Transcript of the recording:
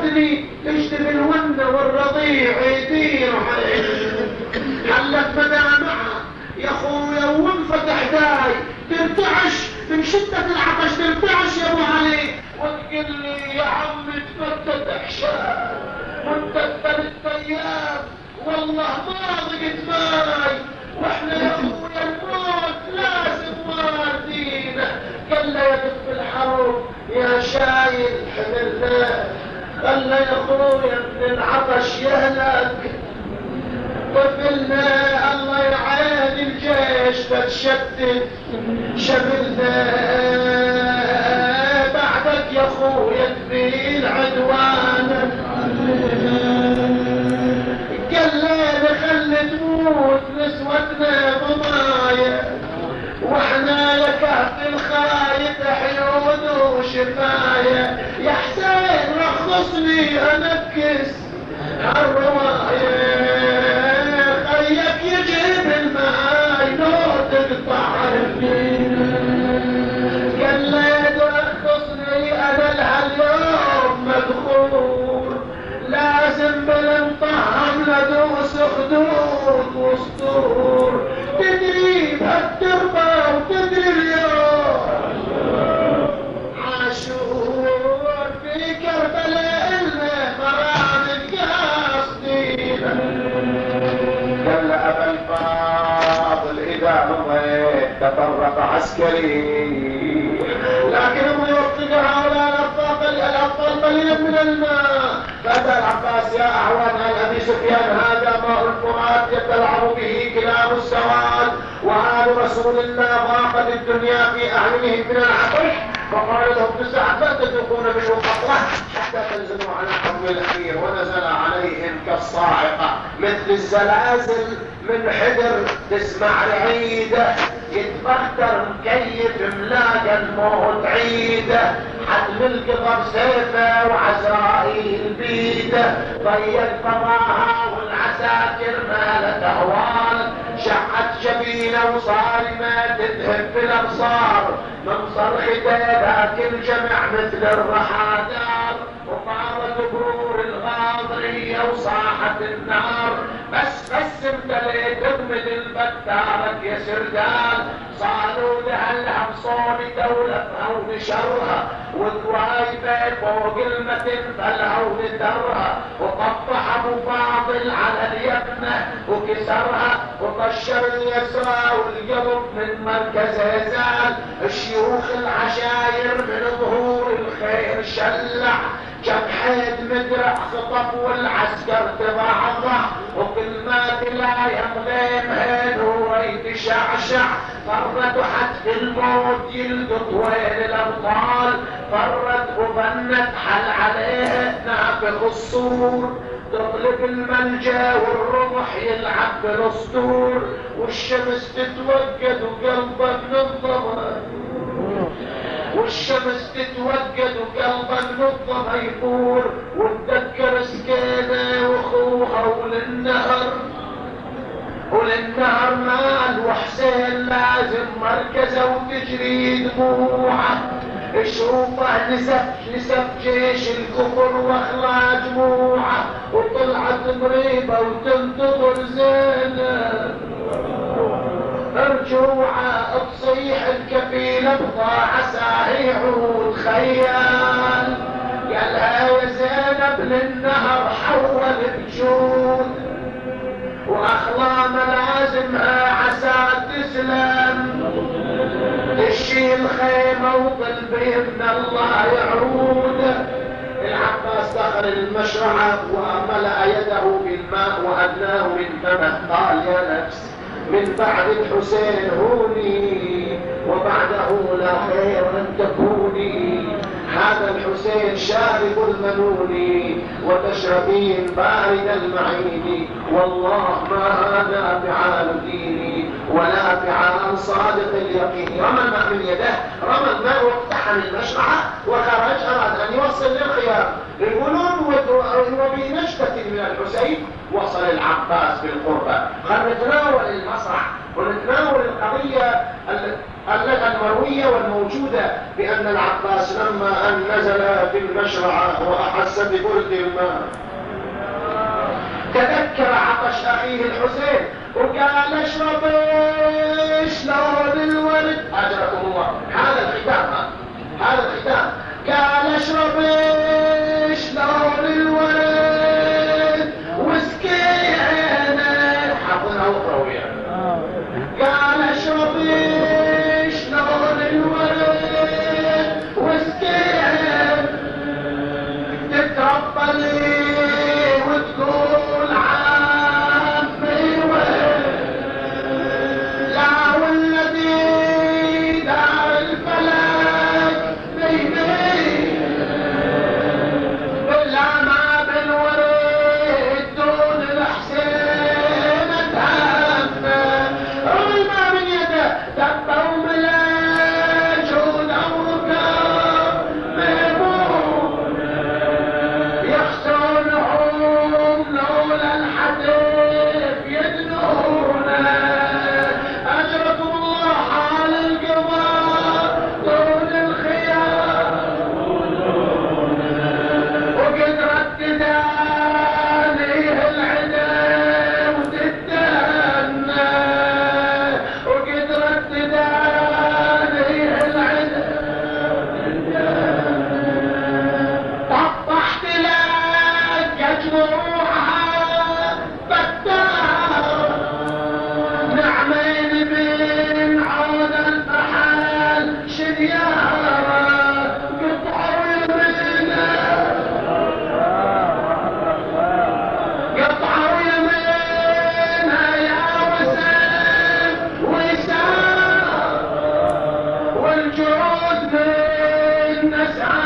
تدري تشتري الونة والرضيع يدير حلت مدامعها يا اخويا وانفتح داي ترتعش من شدة العطش ترتعش يا ابو علي وتقول لي يا عم تفتت احشاء وانت 3 ايام والله ما ضقت ماي واحنا يا اخويا الموت لازم واردينا. قال له يا دف الحرب يا شايل حملنا، قال له يا اخويا من العطش يهلك طفلنا الله يعين الجيش بتشتت شملنا بعدك يا اخويا تبين عدوانك. قال لي خلي تموت نسوتنا ضمايا واحنا لك الخايط حيود وشفايا يا حسين رخصني انكس الرواية خيك يجيب الماي لو تقطع الدين. قال لي رخصني انا لهاليوم مدخول لازم بنطعم ندوس خدود وسطور تدري بهالتربة وتدري اليوم عاشور في كربلاء إلنا مرامج قاصدين. قال أبا الفاضل إذا مضيت تفرق عسكري لكن هو يوفق هؤلاء الأبطال قليلا من الماء. فأتى العباس يا أعوان عن أبي سفيان هذا ماء الفرات يتلعب به كلاب السواد وآل رسول الله ضاقت الدنيا في أعينهم من العطش فقال لهم تسعة لا تذوقون منه قطرة حتى تنزلوا على حب الأخير. ونزل عليهم كالصاعقة مثل الزلازل من حجر تسمع رعيده يتبختر مكيف ملاقى الموت عيده حتم القطر سيفه وعزرائيل بيده ضيق فضاها والعساكر مالت اهوال شعت جبينه وصارمه تذهب في الابصار من صرخته ذاك الجمع مثل الرحادار وطارت برور الغاضريه وصاحت النار بس امتليت من البتارك يا سردان صاروا لها الهمصون دولة هون شرها والوايفة فوق المتن فالهون درها وقطع ابو فاضل على اليمنة وكسرها وطشر اليسرى والقلب من مركز هزال الشيوخ العشاير من ظهور الخير شلع جمحيد مدرع خطف والعسكر تضعضع وكل ما تلاقي مغيم هين هو يتشعشع فرت وحد الموت يلقط وين الابطال فرت وظنت حل عليه نافخ الصور تطلب الملجا والرمح يلعب بالاسطور والشمس تتوقد وقلبك نظمه والشمس تتوقد وقلبك نظمه يفور وتذكر سكينه واخوها وللنهر مال وحسين لازم مركزه وتجري دموعه شوفه نسف جيش الكفر واخلى جموعه وطلعت مريبه وتنتظر زينب مرجوعه تصيح الكفيله بضاع عساه يعود خيال قالها يا زينب للنهر حول بجود واخلى ملازمها عسى تسلم تشيل خيمه وقلبي من الله يعود. العباس دخل المشرعه وملأ يده بالماء وادناه من فمه قال يا نفس من بعد الحسين هوني وبعده لا خير ان تكوني هذا الحسين شارب المنون وتشربين بارد المعين والله ما هذا فعال ديني ولا فعال صادق اليقين. رمى الماء من يده رمى الماء واقتحم المشرعه وخرج اراد ان يوصل للخيار يقولون وبنجدة من الحسين وصل العباس بالقربة. خلينا نتناول المسرح ونتناول القضية التي المروية والموجودة بأن العباس لما أن نزل في المشرعة وأحس ببرد الماء تذكر عطش أخيه الحسين وقال اشرب شلون الورد. أجركم الله، هذا الختام، هذا الختام. قال اشرب شلون الورد واسقي عينك، حافظها وقروية. قال اشرب شلون الورد واسقي عينك تتربلي وتقول عمي وين، لا والذي دار الفلك بيني بلا ما بالورد دون الحسين اتهمه، رمي ما من يده دبه وملاج ودوركه ميمون يخسرونهم لولا الحديث يدنونه. أجركم الله حال القضاء دون الخيار وقد ردد عليه العدا وتتهنى، وقد ردد عليه العدا طفحت لك جروحها فتار نعمين من عود الفحل شديارة قطعوا يمينه، قطعوا يمينه يا وسام ويسار والجود من نسعى